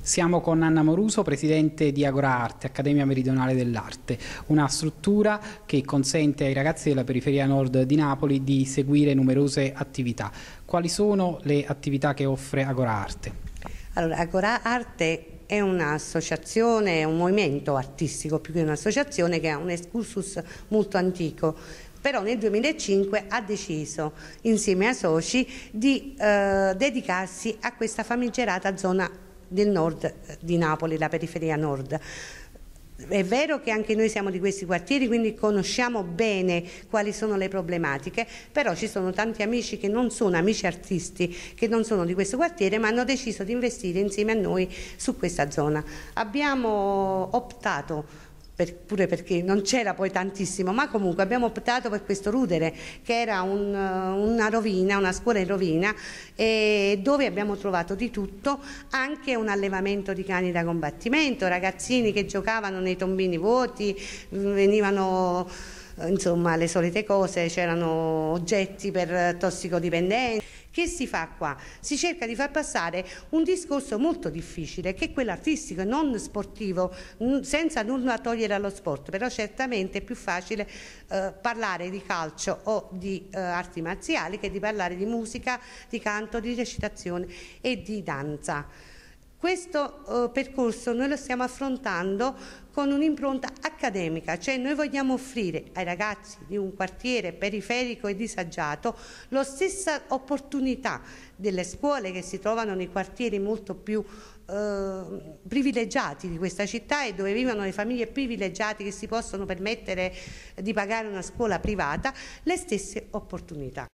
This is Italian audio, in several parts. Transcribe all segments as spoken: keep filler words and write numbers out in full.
Siamo con Anna Moruso, presidente di Agora Arte, Accademia Meridionale dell'Arte, una struttura che consente ai ragazzi della periferia nord di Napoli di seguire numerose attività. Quali sono le attività che offre Agora Arte? Allora, Agora Arte è un'associazione, è un movimento artistico più che un'associazione che ha un excursus molto antico. Però nel duemilacinque ha deciso, insieme ai soci, di eh, dedicarsi a questa famigerata zona del nord di Napoli, la periferia nord. È vero che anche noi siamo di questi quartieri, quindi conosciamo bene quali sono le problematiche, però ci sono tanti amici che non sono amici artisti, che non sono di questo quartiere, ma hanno deciso di investire insieme a noi su questa zona. Abbiamo optato, Per, pure perché non c'era poi tantissimo, ma comunque abbiamo optato per questo Rudere, che era un, una rovina, una scuola in rovina, e dove abbiamo trovato di tutto, anche un allevamento di cani da combattimento, ragazzini che giocavano nei tombini vuoti, venivano insomma le solite cose, c'erano oggetti per tossicodipendenti. Che si fa qua? Si cerca di far passare un discorso molto difficile, che è quello artistico e non sportivo, senza nulla togliere allo sport, però certamente è più facile eh, parlare di calcio o di eh, arti marziali che di parlare di musica, di canto, di recitazione e di danza. Questo eh, percorso noi lo stiamo affrontando con un'impronta accademica, cioè noi vogliamo offrire ai ragazzi di un quartiere periferico e disagiato la stessa opportunità delle scuole che si trovano nei quartieri molto più eh, privilegiati di questa città e dove vivono le famiglie privilegiate che si possono permettere di pagare una scuola privata, le stesse opportunità.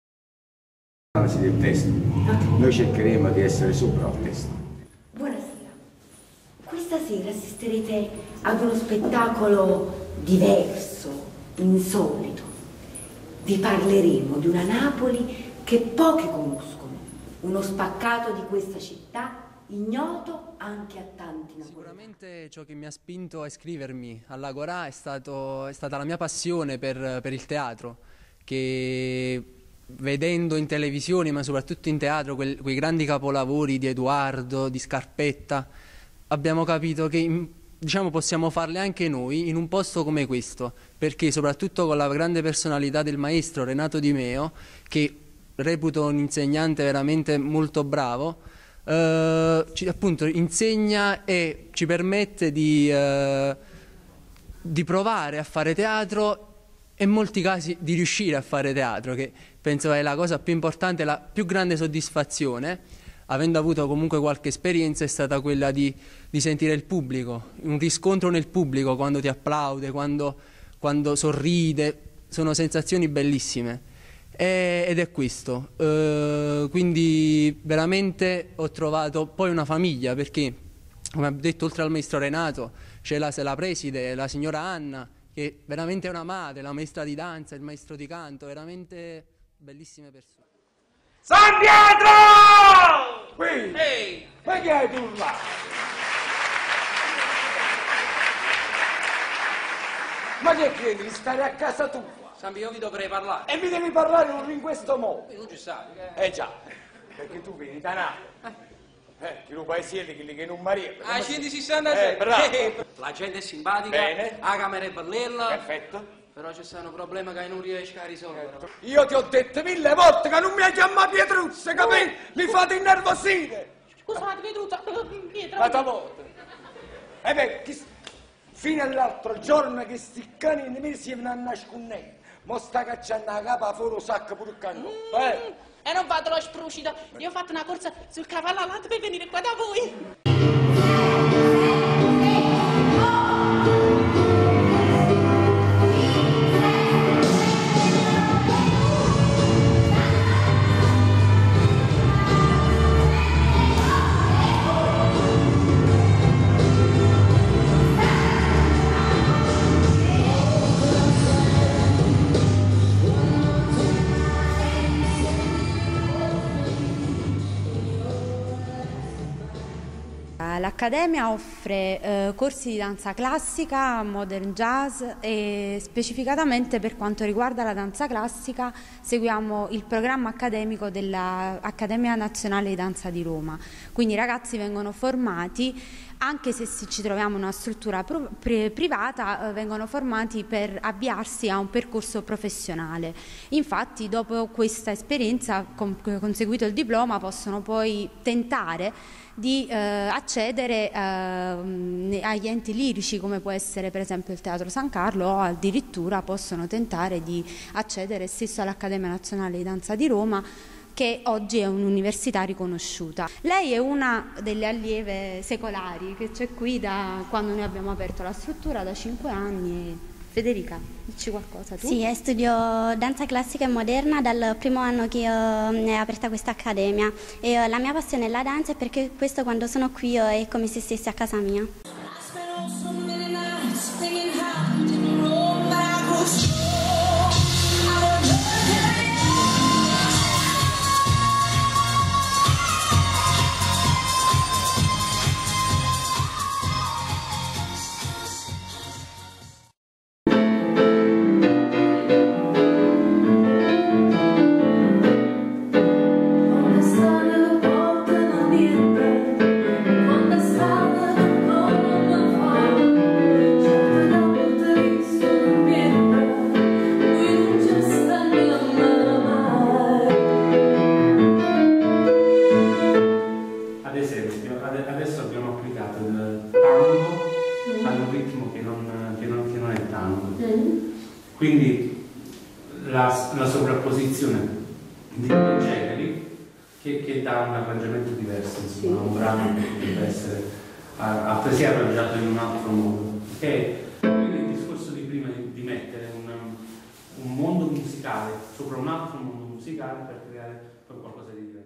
Del testo. Noi cercheremo di essere sopra il testo. Buonasera. Questa sera assisterete ad uno spettacolo diverso, insolito. Vi parleremo di una Napoli che pochi conoscono, uno spaccato di questa città ignoto anche a tanti napoletani. Sicuramente ciò che mi ha spinto a iscrivermi all'Agora è, stato, è stata la mia passione per, per il teatro, che vedendo in televisione, ma soprattutto in teatro, quel, quei grandi capolavori di Edoardo, di Scarpetta, abbiamo capito che diciamo, possiamo farle anche noi in un posto come questo, perché soprattutto con la grande personalità del maestro Renato Di Meo, che reputo un insegnante veramente molto bravo, eh, ci, appunto insegna e ci permette di, eh, di provare a fare teatro e in molti casi di riuscire a fare teatro, che penso è la cosa più importante, la più grande soddisfazione, avendo avuto comunque qualche esperienza, è stata quella di, di sentire il pubblico, un riscontro nel pubblico quando ti applaude, quando, quando sorride, sono sensazioni bellissime e, ed è questo. Uh, quindi veramente ho trovato poi una famiglia, perché come ha detto oltre al maestro Renato c'è la, la preside, la signora Anna, che veramente è una madre, la maestra di danza, il maestro di canto, veramente bellissime persone. San Pietro! Qui! Ehi! Ma che hai tu là? Ma che credi di stare a casa tua? Sambi, io vi dovrei parlare. E mi devi parlare non in questo modo? Tu ci sai. Eh già, perché tu vieni da Napoli. Eh, che lo paesielli quelli che non maria. Ah, centosessantasei. Eh, bravo. La gente è simpatica. Bene. La camera è bella. Perfetto. Però c'è stato un problema che non riesco a risolvere. Io ti ho detto mille volte che non mi chiama Pietruzza, capito? Mi fate innervosire. Scusate, Pietruzza, Pietro. Ma t'avoto. E beh, chi... fino all'altro giorno che sti cani nemici si vengono a nascondere. Mo sta cacciando la capa fuori un sacco pure il canguro. Mm. Eh? E non vado lo spruscito. Io ho fatto una corsa sul cavallo alante per venire qua da voi. L'Accademia offre eh, corsi di danza classica, modern jazz e specificatamente per quanto riguarda la danza classica seguiamo il programma accademico dell'Accademia Nazionale di Danza di Roma. Quindi i ragazzi vengono formati, anche se ci troviamo in una struttura privata, eh, vengono formati per avviarsi a un percorso professionale. Infatti dopo questa esperienza, con, conseguito il diploma, possono poi tentare di eh, accedere eh, agli enti lirici, come può essere per esempio il Teatro San Carlo, o addirittura possono tentare di accedere stesso all'Accademia Nazionale di Danza di Roma, che oggi è un'università riconosciuta. Lei è una delle allieve secolari che c'è qui da quando noi abbiamo aperto la struttura, da cinque anni. Federica, dici qualcosa tu? Sì, studio danza classica e moderna dal primo anno che è aperta questa accademia e la mia passione è la danza, perché questo, quando sono qui, è come se stessi a casa mia. Adesso abbiamo applicato il tango ad un ritmo che non, che non, che non è tango, quindi la, la sovrapposizione di due generi che, che dà un arrangiamento diverso, insomma, un brano che potrebbe essere altresì arrangiato in un altro modo, che è il discorso di prima di, di mettere un, un mondo musicale sopra un altro mondo musicale per creare poi qualcosa di diverso.